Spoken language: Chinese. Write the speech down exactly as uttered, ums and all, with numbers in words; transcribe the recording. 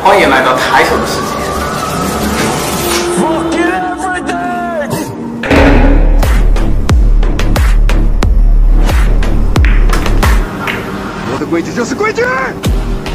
欢迎来到台球的世界。 我的规矩就是规矩。